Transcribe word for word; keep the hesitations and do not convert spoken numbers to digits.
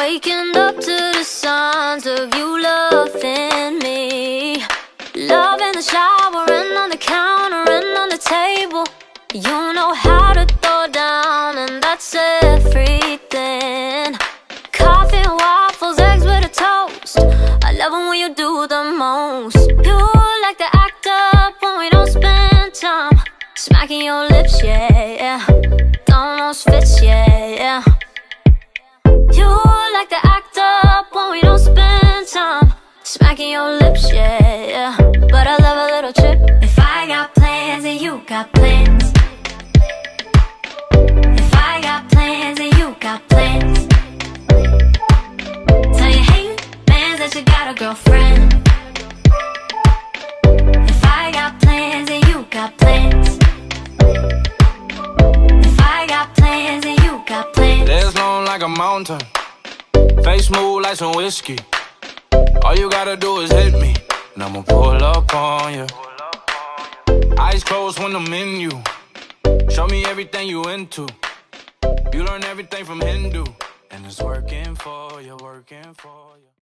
Waking up to the sounds of you loving me. Love in the shower and on the counter and on the table. You know how to throw down, and that's everything. Coffee, waffles, eggs with a toast. I love it when you do the most. You like to act up when we don't spend time. Smacking your lips, yeah, almost fits, yeah. You like to act up when we don't spend time. Smacking your lips, yeah, but I love a little trip. If I got plans and you got plans, if I got plans and you got plans, tell your hate fans that you got a girlfriend. If I got plans and you got plans, if I got plans and you got plans. Legs long like a mountain, face smooth like some whiskey. All you gotta do is hit me, and I'ma pull up on you. Eyes closed when I'm in you. Show me everything you into. You learn everything from Hindu, and it's working for you, working for you.